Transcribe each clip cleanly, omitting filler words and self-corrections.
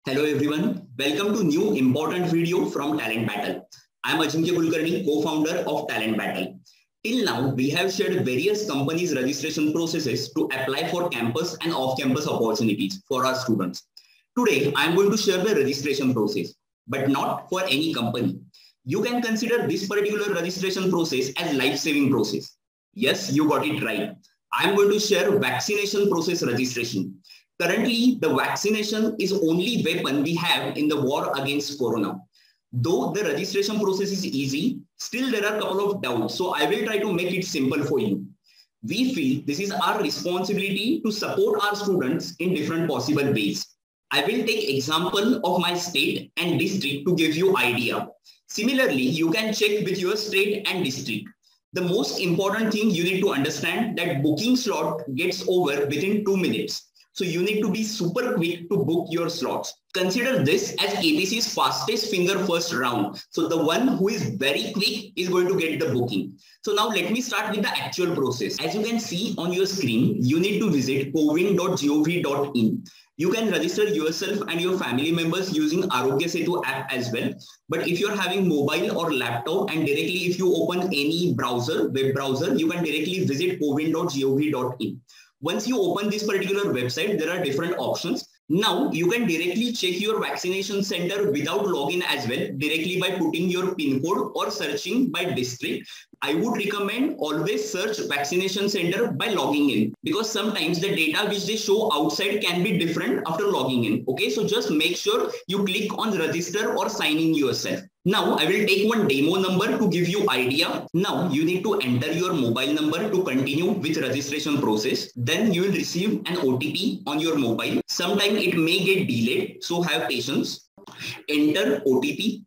Hello everyone, welcome to new important video from Talent Battle. I am Ajinkya Kulkarni, co-founder of Talent Battle. Till now, we have shared various companies' registration processes to apply for campus and off-campus opportunities for our students. Today, I am going to share the registration process, but not for any company. You can consider this particular registration process as life-saving process. Yes, you got it right. I am going to share vaccination process registration. Currently, the vaccination is only weapon we have in the war against Corona. Though the registration process is easy, still there are a couple of doubts. So I will try to make it simple for you. We feel this is our responsibility to support our students in different possible ways. I will take example of my state and district to give you idea. Similarly, you can check with your state and district. The most important thing you need to understand that booking slot gets over within 2 minutes. So you need to be super quick to book your slots. Consider this as ABC's fastest finger first round. So the one who is very quick is going to get the booking. So now let me start with the actual process. As you can see on your screen, you need to visit cowin.gov.in. You can register yourself and your family members using Arogya Setu app as well. But if you're having mobile or laptop and directly if you open any browser, web browser, you can directly visit cowin.gov.in. Once you open this particular website, there are different options. Now you can directly check your vaccination center without login as well, directly by putting your PIN code or searching by district. I would recommend always search vaccination center by logging in, because sometimes the data which they show outside can be different after logging in. Okay, so just make sure you click on register or sign in yourself. Now I will take one demo number to give you idea. Now you need to enter your mobile number to continue with registration process. Then you will receive an OTP on your mobile. Sometime it may get delayed, so have patience. Enter OTP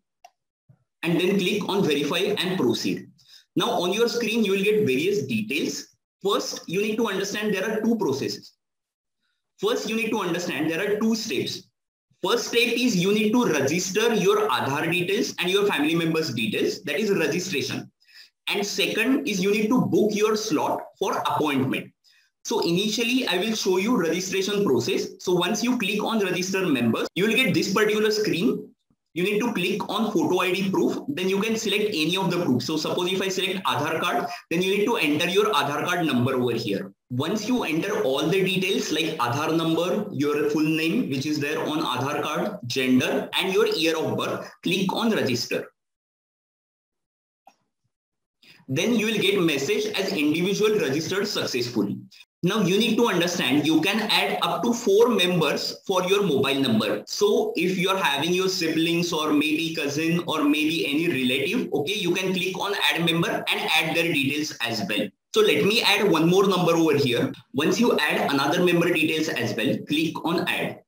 and then click on verify and proceed. Now on your screen, you will get various details. First, you need to understand there are two processes. First, you need to understand there are two steps. First step is you need to register your Aadhaar details and your family members' details. That is registration. And second is you need to book your slot for appointment. So initially, I will show you registration process. So once you click on register members, you will get this particular screen. You need to click on photo ID proof. Then you can select any of the proofs. So suppose if I select Aadhaar card, then you need to enter your Aadhaar card number over here. Once you enter all the details like Aadhaar number, your full name, which is there on Aadhaar card, gender, and your year of birth, click on register. Then you will get message as individual registered successfully. Now you need to understand you can add up to 4 members for your mobile number. So if you are having your siblings or maybe cousin or maybe any relative, okay, you can click on add member and add their details as well. So let me add one more number over here. Once you add another member details as well, click on add.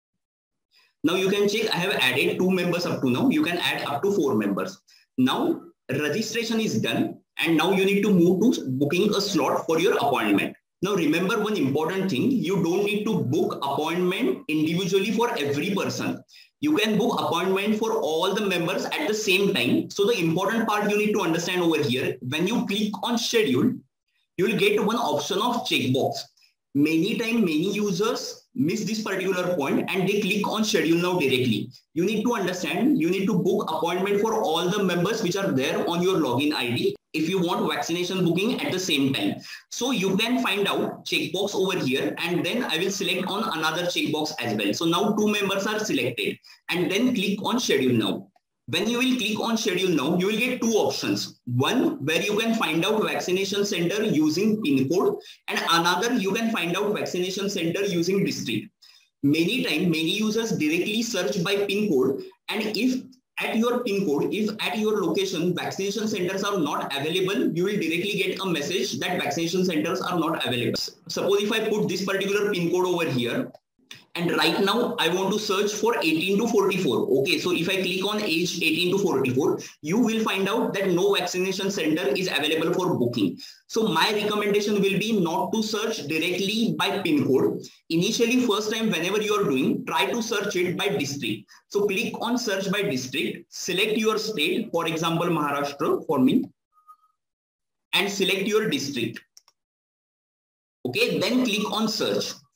Now you can check I have added 2 members up to now. You can add up to 4 members. Now registration is done and now you need to move to booking a slot for your appointment. Now remember one important thing, you don't need to book appointment individually for every person. You can book appointment for all the members at the same time. So the important part you need to understand over here, when you click on schedule, you will get one option of checkbox. Many times, many users miss this particular point and they click on schedule now directly. You need to understand, you need to book appointment for all the members which are there on your login ID if you want vaccination booking at the same time. So you can find out checkbox over here and then I will select on another checkbox as well. So now 2 members are selected and then click on schedule now. When you will click on schedule now, you will get 2 options. One where you can find out vaccination center using PIN code and another you can find out vaccination center using district. Many times, many users directly search by PIN code, and if at your PIN code, if at your location vaccination centers are not available, you will directly get a message that vaccination centers are not available. Suppose if I put this particular PIN code over here, and right now I want to search for 18 to 44. Okay, so if I click on age 18 to 44, you will find out that no vaccination center is available for booking. So my recommendation will be not to search directly by PIN code. Initially, first time whenever you are doing, try to search it by district. So click on search by district, select your state, for example, Maharashtra for me, and select your district. Okay, then click on search.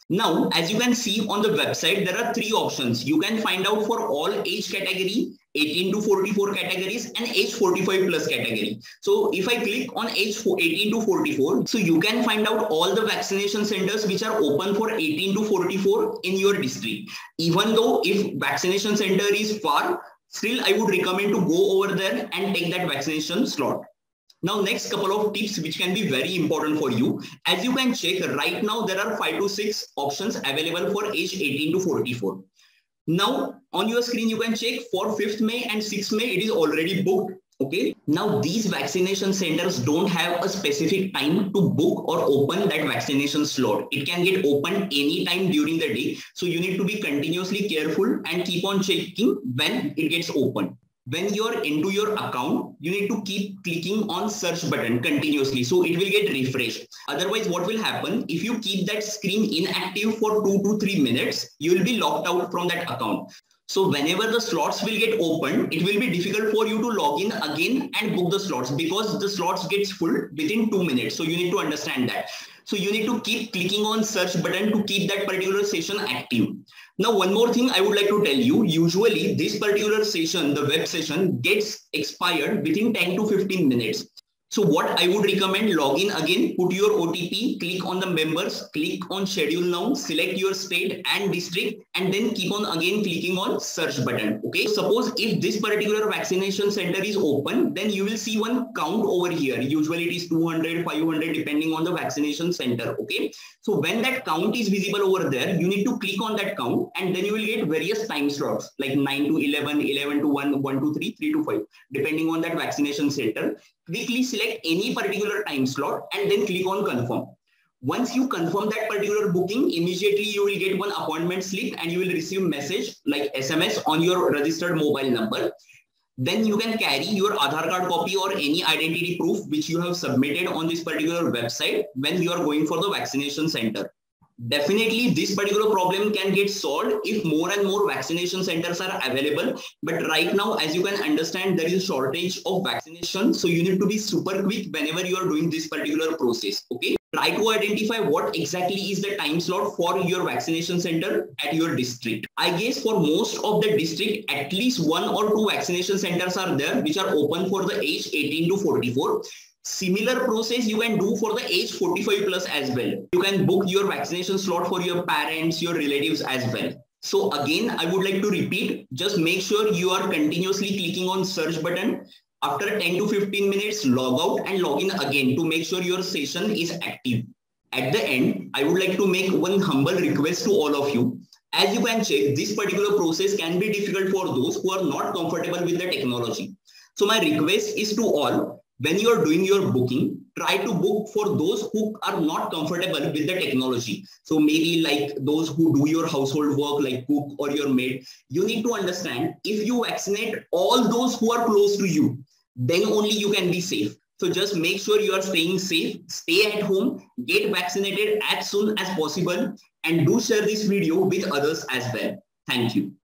Now, as you can see on the website, there are three options. You can find out for all age category, 18 to 44 categories and age 45 plus category. So if I click on age 18 to 44, so you can find out all the vaccination centers which are open for 18 to 44 in your district. Even though if vaccination center is far, still I would recommend to go over there and take that vaccination slot. Now, next couple of tips which can be very important for you. As you can check right now, there are 5 to 6 options available for age 18 to 44. Now, on your screen, you can check for 5th May and 6th May, it is already booked. Okay. Now, these vaccination centers don't have a specific time to book or open that vaccination slot. It can get opened anytime during the day. So you need to be continuously careful and keep on checking when it gets opened. When you're into your account, you need to keep clicking on search button continuously. So it will get refreshed. Otherwise, what will happen if you keep that screen inactive for 2 to 3 minutes, you will be locked out from that account. So whenever the slots will get opened, it will be difficult for you to log in again and book the slots because the slots gets full within 2 minutes. So you need to understand that. So you need to keep clicking on search button to keep that particular session active. Now, one more thing I would like to tell you, usually this particular session, the web session gets expired within 10 to 15 minutes. So what I would recommend, log in again, put your OTP, click on the members, click on schedule now, select your state and district, and then keep on again clicking on search button. Okay. Suppose if this particular vaccination center is open, then you will see one count over here. Usually it is 200, 500, depending on the vaccination center. Okay. So when that count is visible over there, you need to click on that count and then you will get various time slots like 9 to 11, 11 to 1, 1 to 3, 3 to 5, depending on that vaccination center. Quickly select any particular time slot and then click on confirm. Once you confirm that particular booking, immediately you will get one appointment slip and you will receive message like SMS on your registered mobile number. Then you can carry your Aadhaar card copy or any identity proof which you have submitted on this particular website when you are going for the vaccination center. Definitely, this particular problem can get solved if more and more vaccination centers are available. But right now, as you can understand, there is a shortage of vaccination. So you need to be super quick whenever you are doing this particular process. Okay. Try to identify what exactly is the time slot for your vaccination center at your district. I guess for most of the district, at least 1 or 2 vaccination centers are there which are open for the age 18 to 44. Similar process you can do for the age 45 plus as well. You can book your vaccination slot for your parents, your relatives as well. So again, I would like to repeat, just make sure you are continuously clicking on search button. After 10 to 15 minutes, log out and log in again to make sure your session is active. At the end, I would like to make one humble request to all of you. As you can check, this particular process can be difficult for those who are not comfortable with the technology. So my request is to all, when you are doing your booking, try to book for those who are not comfortable with the technology. So maybe like those who do your household work like cook or your maid. You need to understand, if you vaccinate all those who are close to you, then only you can be safe. So just make sure you are staying safe, stay at home, get vaccinated as soon as possible, and do share this video with others as well. Thank you.